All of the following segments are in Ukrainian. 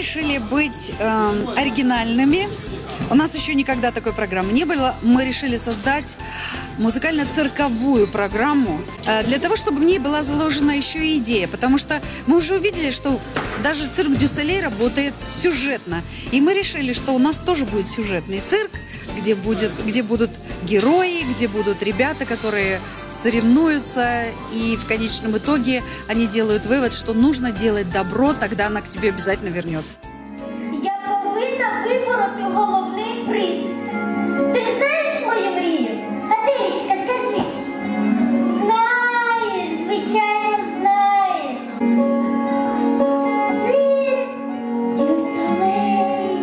решили быть оригинальными. У нас еще никогда такой программы не было. Мы решили создать музыкально-цирковую программу для того, чтобы в ней была заложена еще и идея. Потому что мы уже увидели, что даже цирк Дю Солей работает сюжетно. И мы решили, что у нас тоже будет сюжетный цирк, где будут герои, где будут ребята, которые соревнуются. И в конечном итоге они делают вывод, что нужно делать добро, тогда она к тебе обязательно вернется. Я повинна вибороти головний приз. Ти ж знаєш мою мрію? Аделічка, скажи. Знаєш, звичайно, знаєш. Цирк Дю Солей.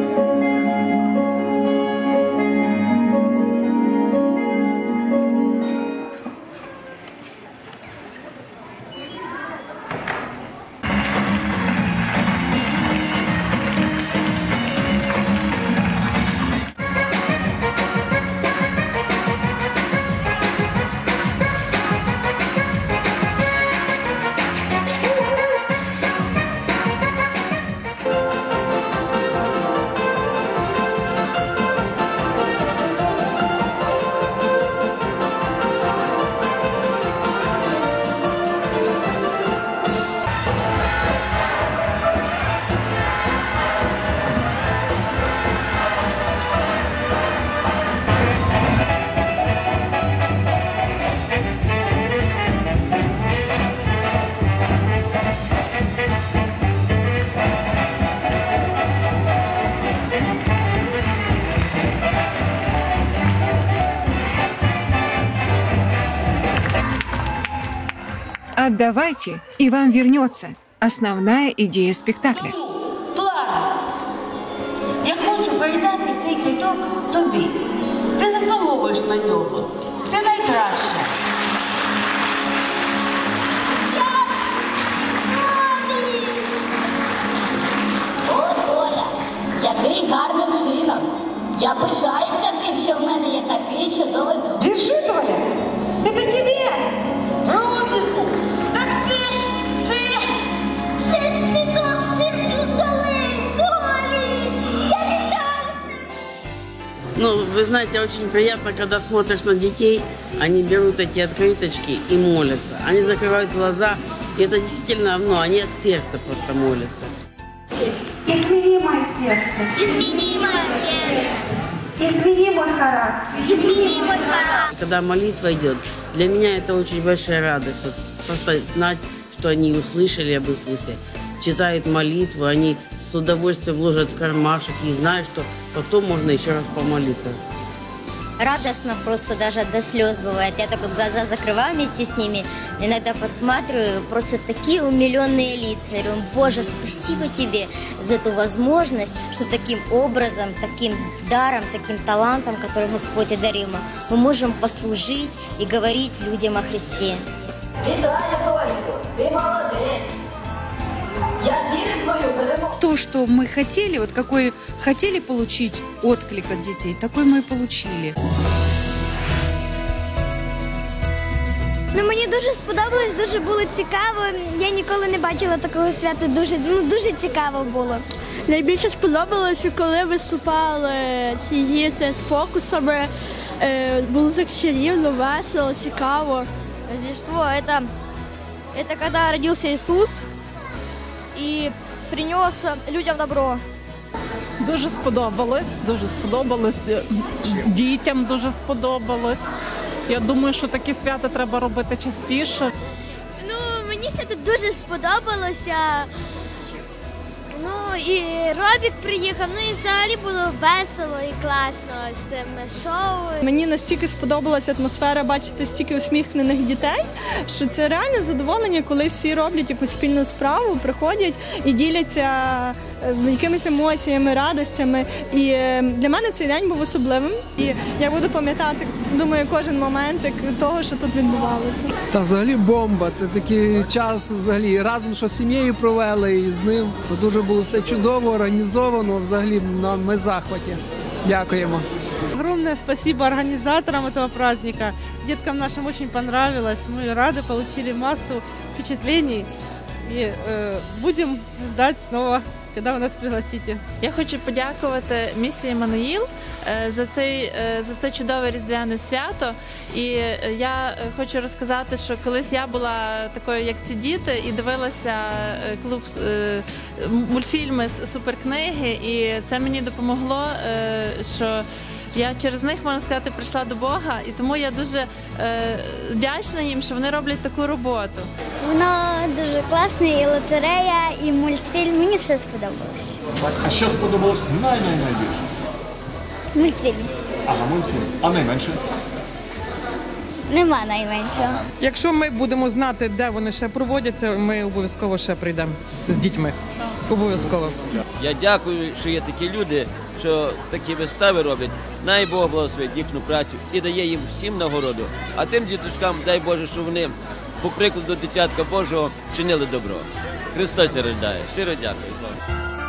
Отдавайте, и вам вернется основная идея спектакля. Клара, я хочу передати цей квиток тобі. Ти заслуговуєш на нього. Ти найкраща. О, Оля, який гарний вчинок. Я пишаюся тим, що в мене є такий чудовий друг. Держи, Толя! Это тебе! Робіку! Так це ж квиток цирк Дю Солей, Толі! Я вітаю! Ну, вы знаете, очень приятно, когда смотришь на детей, они берут эти открыточки и молятся. Они закрывают глаза, и это действительно, ну, они от сердца просто молятся. Измени мое сердце, Измени моє серце, измени мой характер. измени мой характер. Когда молитва идет, для меня это очень большая радость. Вот просто знать, что они услышали об Иисусе, читают молитву, они с удовольствием вложат в кармашек и знают, что потом можно еще раз помолиться. Радостно просто даже до слез бывает. Я так вот глаза закрываю вместе с ними, иногда подсматриваю, просто такие умиленные лица. Я говорю, Боже, спасибо тебе за эту возможность, что таким образом, таким даром, таким талантом, который Господь одарил нам, мы можем послужить и говорить людям о Христе. Вітаю, Тольку, ти молодець. Я вірю в твою перемогу. То, что мы хотели, вот какой хотели получить отклик от детей, такой мы и получили. Ну, мені дуже сподобалось, дуже було цікаво. Я ніколи не бачила такого свята, дуже цікаво було. Найбільше сподобалося, коли виступали ці з фокусами. Було так чарівно, весело, цікаво. Рождество – это когда родился Иисус и принес людям добро. Дуже сподобалось, дітям дуже сподобалось. Я думаю, що такі свята треба робити частіше. Ну, мені свято дуже сподобалося. Ну, і Робік приїхав, ну і взагалі було весело і класно з тим шоу. Мені настільки сподобалася атмосфера бачити стільки усміхнених дітей, що це реальне задоволення, коли всі роблять якусь спільну справу, приходять і діляться якимись емоціями, радостями. І для мене цей день був особливим. І я буду пам'ятати, думаю, кожен момент того, що тут відбувалося. Та взагалі бомба. Це такий час взагалі разом, що з сім'єю провели і з ним. Дуже було все чудово, організовано. Взагалі ми в захваті. Дякуємо. Огромное спасибо организаторам этого праздника. Деткам нашим очень понравилось. Мы рады, получили массу впечатлений. И будем ждать снова, когда вы нас пригласите. Я хочу подякувати місії Еммануїл за це чудове різдвяне свято. І я хочу розказати, що колись я була такою, як ці діти, і дивилася мультфільми з суперкниги, і це мені допомогло, що я через них, можна сказати, прийшла до Бога, і тому я дуже вдячна їм, що вони роблять таку роботу. Воно дуже класне, і лотерея, і мультфільм. Мені все сподобалось. Так, а що сподобалось найбільше? Мультфільм. Ага, мультфільм. А найменше? Нема найменшого. Якщо ми будемо знати, де вони ще проводяться, ми обов'язково ще прийдемо з дітьми. Обов'язково. Я дякую, що є такі люди, що такі вистави роблять. Най Бог благословить їхню працю і дає їм всім нагороду. А тим діточкам, дай Боже, що вони по прикладу Дитятка Божого чинили добро. Христос рождає. Щиро дякую.